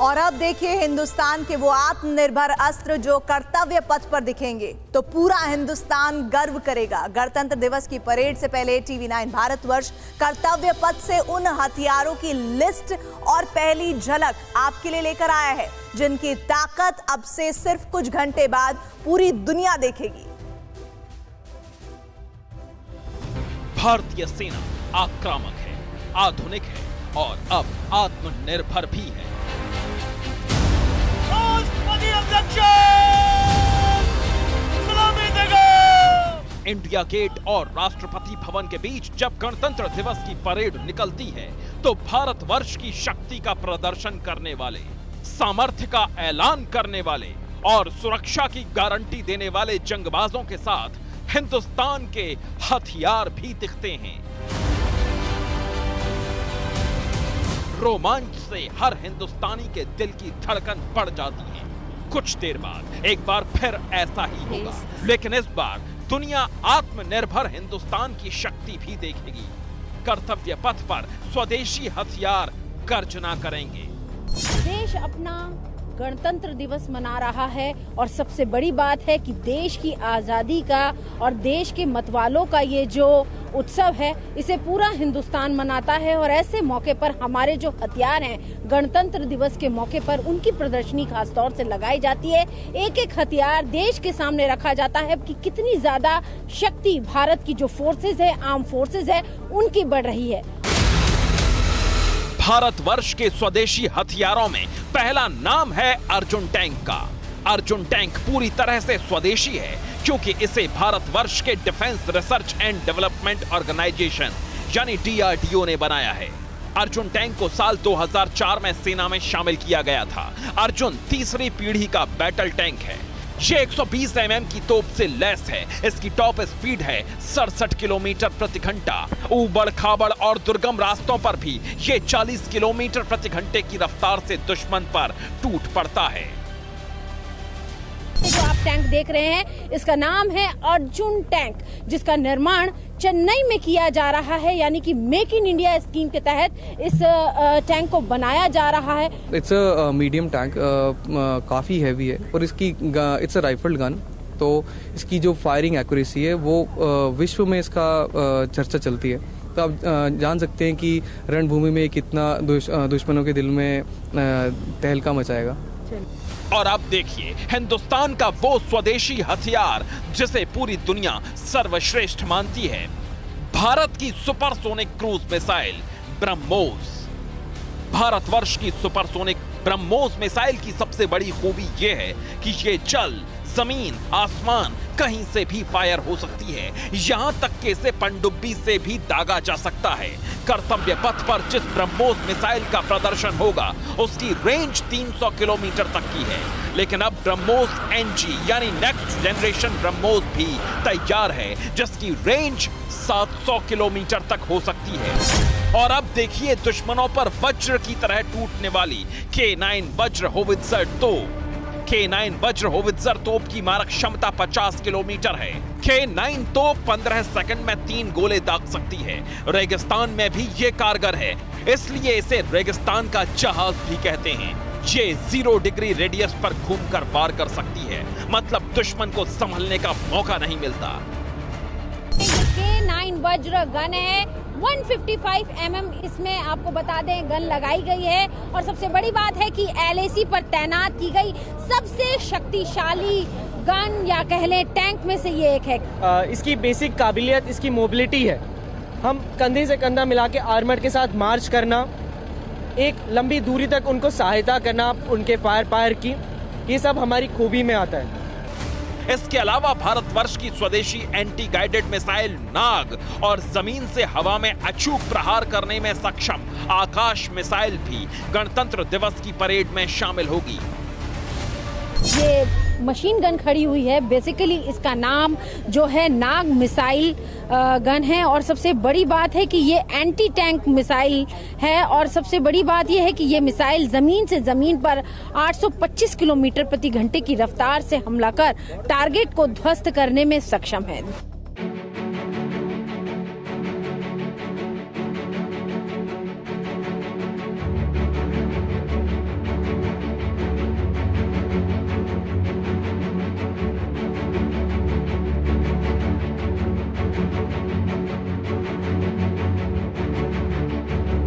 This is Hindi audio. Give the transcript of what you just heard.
और अब देखिए हिंदुस्तान के वो आत्मनिर्भर अस्त्र जो कर्तव्य पथ पर दिखेंगे तो पूरा हिंदुस्तान गर्व करेगा। गणतंत्र दिवस की परेड से पहले TV9 भारतवर्ष कर्तव्य पथ से उन हथियारों की लिस्ट और पहली झलक आपके लिए लेकर आया है जिनकी ताकत अब से सिर्फ कुछ घंटे बाद पूरी दुनिया देखेगी। भारतीय सेना आक्रामक है, आधुनिक है और अब आत्मनिर्भर भी है। इंडिया गेट और राष्ट्रपति भवन के बीच जब गणतंत्र दिवस की परेड निकलती है तो भारतवर्ष की शक्ति का प्रदर्शन करने वाले, सामर्थ्य का ऐलान करने वाले और सुरक्षा की गारंटी देने वाले जंगबाजों के साथ हिंदुस्तान के हथियार भी दिखते हैं। रोमांच से हर हिंदुस्तानी के दिल की धड़कन बढ़ जाती है। कुछ देर बाद एक बार फिर ऐसा ही होगा, लेकिन इस बार दुनिया आत्मनिर्भर हिंदुस्तान की शक्ति भी देखेगी। कर्तव्य पथ पर स्वदेशी हथियार गर्जना करेंगे। देश अपना गणतंत्र दिवस मना रहा है और सबसे बड़ी बात है कि देश की आजादी का और देश के मतवालों का ये जो उत्सव है इसे पूरा हिंदुस्तान मनाता है। और ऐसे मौके पर हमारे जो हथियार हैं गणतंत्र दिवस के मौके पर उनकी प्रदर्शनी खास तौर से लगाई जाती है। एक एक हथियार देश के सामने रखा जाता है कि कितनी ज्यादा शक्ति भारत की जो फोर्सेज है, आर्म फोर्सेज है, उनकी बढ़ रही है। भारतवर्ष के स्वदेशी हथियारों में पहला नाम है अर्जुन टैंक का। अर्जुन टैंक पूरी तरह से स्वदेशी है क्योंकि इसे भारतवर्ष के defence research and development organisation यानी DRDO ने बनाया है। अर्जुन टैंक को साल 2004 में सेना में शामिल किया गया था। अर्जुन तीसरी पीढ़ी का बैटल टैंक है। ये 120 mm की तोप से लैस है। इसकी टॉप स्पीड है 67 किलोमीटर प्रति घंटा। ऊबड़ खाबड़ और दुर्गम रास्तों पर भी ये 40 किलोमीटर प्रति घंटे की रफ्तार से दुश्मन पर टूट पड़ता है। जो आप टैंक देख रहे हैं इसका नाम है अर्जुन टैंक, जिसका निर्माण चेन्नई में किया जा रहा है, यानी कि मेक इन इंडिया स्कीम के तहत इस टैंक को बनाया जा रहा है। इट्स अ मीडियम टैंक, काफी हैवी है और इसकी इट्स अ राइफल्ड गन, तो इसकी जो फायरिंग एक्यूरेसी है वो विश्व में इसका चर्चा चलती है। तो आप जान सकते हैं कि रणभूमि में कितना दुश्मनों के दिल में तहलका मचाएगा। और अब देखिए हिंदुस्तान का वो स्वदेशी हथियार जिसे पूरी दुनिया सर्वश्रेष्ठ मानती है, भारत की supersonic cruise missile BrahMos. Bharatvarsh की सुपरसोनिक ब्रह्मोस मिसाइल की सबसे बड़ी खूबी यह है कि ये जल, जमीन, आसमान कहीं से भी फायर हो सकती है। यहां तक कि इसे पनडुब्बी से भी दागा जा सकता है। कर्तव्य पथ पर जिस ब्रह्मोस मिसाइल का प्रदर्शन होगा उसकी रेंज 300 किलोमीटर तक की है, लेकिन अब ब्रह्मोस NG यानी नेक्स्ट जनरेशन ब्रह्मोस भी तैयार है जिसकी रेंज 700 किलोमीटर तक हो सकती है। और अब देखिए दुश्मनों पर वज्र की तरह टूटने वाली K9 वज्र होवित्जर तोप। K9 वज्र होवित्जर तोप की मारक क्षमता 50 किलोमीटर है। K9 तोप 15 सेकंड में 3 गोले दाग सकती है। रेगिस्तान में भी ये कारगर है, इसलिए इसे रेगिस्तान का जहाज भी कहते हैं। ये 0 डिग्री रेडियस पर घूमकर वार कर सकती है, मतलब दुश्मन को संभलने का मौका नहीं मिलता। K9 वज्र गन है, 155 mm इसमें आपको बता दें गन लगाई गई है। और सबसे बड़ी बात है कि LAC पर तैनात की गई सबसे शक्तिशाली गन या कह लें टैंक में से ये एक है। इसकी बेसिक काबिलियत इसकी मोबिलिटी है। हम कंधे से कंधा मिला के आर्मर के साथ मार्च करना, एक लंबी दूरी तक उनको सहायता करना उनके फायर पायर की, ये सब हमारी खूबी में आता है। इसके अलावा भारतवर्ष की स्वदेशी एंटी गाइडेड मिसाइल नाग और जमीन से हवा में अचूक प्रहार करने में सक्षम आकाश मिसाइल भी गणतंत्र दिवस की परेड में शामिल होगी। ये मशीन गन खड़ी हुई है, बेसिकली इसका नाम जो है नाग मिसाइल गन है। और सबसे बड़ी बात है कि ये एंटी टैंक मिसाइल है और सबसे बड़ी बात ये है कि ये मिसाइल जमीन से जमीन पर 825 किलोमीटर प्रति घंटे की रफ्तार से हमला कर टारगेट को ध्वस्त करने में सक्षम है।